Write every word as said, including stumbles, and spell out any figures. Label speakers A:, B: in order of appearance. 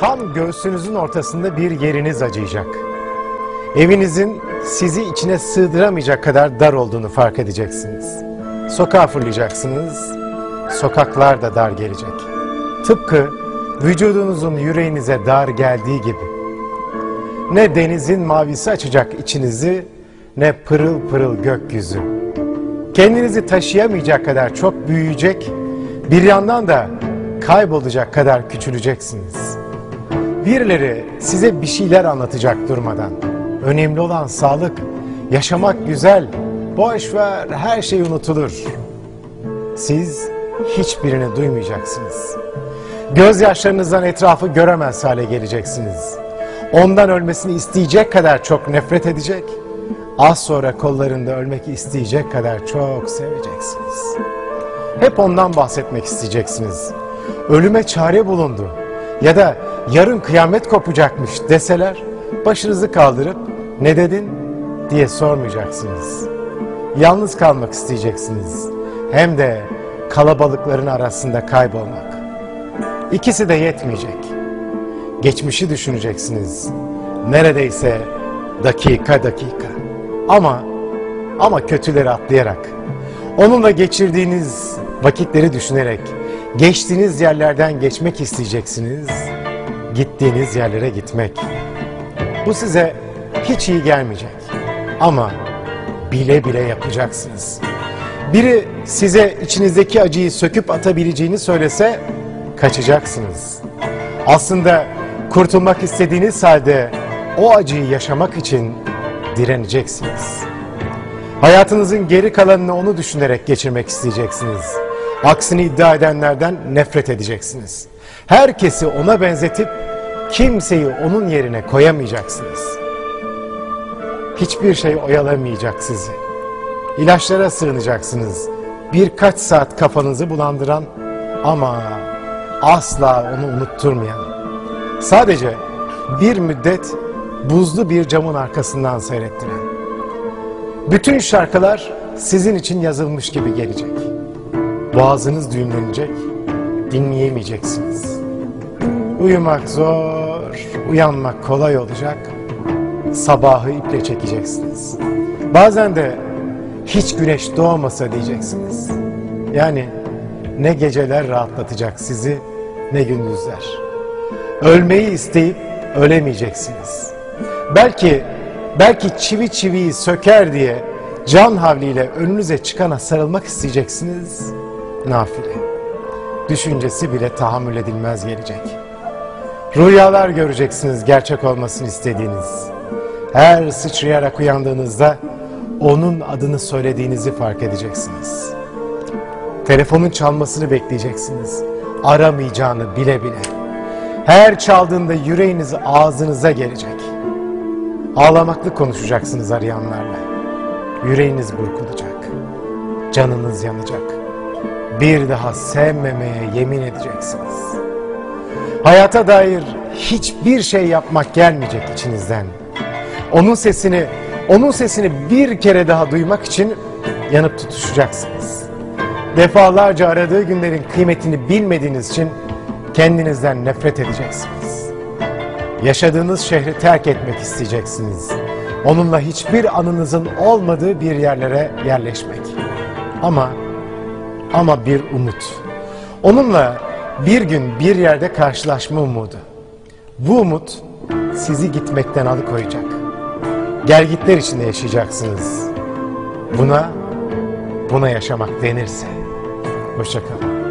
A: Tam göğsünüzün ortasında bir yeriniz acıyacak. Evinizin sizi içine sığdıramayacak kadar dar olduğunu fark edeceksiniz. Sokağa fırlayacaksınız, sokaklar da dar gelecek. Tıpkı vücudunuzun yüreğinize dar geldiği gibi. Ne denizin mavisi açacak içinizi, ne pırıl pırıl gökyüzü. Kendinizi taşıyamayacak kadar çok büyüyecek, bir yandan da kaybolacak kadar küçüleceksiniz. Birileri size bir şeyler anlatacak durmadan. Önemli olan sağlık, yaşamak güzel, boş ver, her şey unutulur. Siz hiçbirini duymayacaksınız. Gözyaşlarınızdan etrafı göremez hale geleceksiniz. Ondan ölmesini isteyecek kadar çok nefret edecek, az sonra kollarında ölmek isteyecek kadar çok seveceksiniz. Hep ondan bahsetmek isteyeceksiniz. Ölüme çare bulundu ya da yarın kıyamet kopacakmış deseler, başınızı kaldırıp ne dedin diye sormayacaksınız. Yalnız kalmak isteyeceksiniz. Hem de kalabalıkların arasında kaybolmak. İkisi de yetmeyecek. Geçmişi düşüneceksiniz. Neredeyse dakika dakika. Ama ama kötüleri atlayarak. Onunla geçirdiğiniz vakitleri düşünerek geçtiğiniz yerlerden geçmek isteyeceksiniz. Gittiğiniz yerlere gitmek. Bu size hiç iyi gelmeyecek. Ama bile bile yapacaksınız. Biri size içinizdeki acıyı söküp atabileceğini söylese kaçacaksınız. Aslında kurtulmak istediğiniz halde o acıyı yaşamak için direneceksiniz. Hayatınızın geri kalanını onu düşünerek geçirmek isteyeceksiniz. Aksini iddia edenlerden nefret edeceksiniz. Herkesi ona benzetip kimseyi onun yerine koyamayacaksınız. Hiçbir şey oyalamayacak sizi. İlaçlara sığınacaksınız. Birkaç saat kafanızı bulandıran ama asla onu unutturmayan. Sadece bir müddet buzlu bir camın arkasından seyrettiren. Bütün şarkılar sizin için yazılmış gibi gelecek. Boğazınız düğümlenecek, dinleyemeyeceksiniz. Uyumak zor, uyanmak kolay olacak. Sabahı iple çekeceksiniz. Bazen de hiç güneş doğmasa diyeceksiniz. Yani ne geceler rahatlatacak sizi, ne gündüzler. Ölmeyi isteyip ölemeyeceksiniz. Belki, belki çivi çiviyi söker diye can havliyle önünüze çıkana sarılmak isteyeceksiniz. Nafile. Düşüncesi bile tahammül edilmez gelecek. Rüyalar göreceksiniz gerçek olmasını istediğiniz. Her sıçrayarak uyandığınızda onun adını söylediğinizi fark edeceksiniz. Telefonun çalmasını bekleyeceksiniz. Aramayacağını bile bile. Her çaldığında yüreğiniz ağzınıza gelecek. Ağlamaklı konuşacaksınız arayanlarla. Yüreğiniz burkulacak. Canınız yanacak. Bir daha sevmemeye yemin edeceksiniz. Hayata dair hiçbir şey yapmak gelmeyecek içinizden. Onun sesini, onun sesini bir kere daha duymak için yanıp tutuşacaksınız. Defalarca aradığı günlerin kıymetini bilmediğiniz için kendinizden nefret edeceksiniz. Yaşadığınız şehri terk etmek isteyeceksiniz. Onunla hiçbir anınızın olmadığı bir yerlere yerleşmek. Ama, ama bir umut. Onunla bir gün bir yerde karşılaşma umudu. Bu umut sizi gitmekten alıkoyacak. Gelgitler içinde yaşayacaksınız. Buna, buna yaşamak denirse. Hoşça kalın.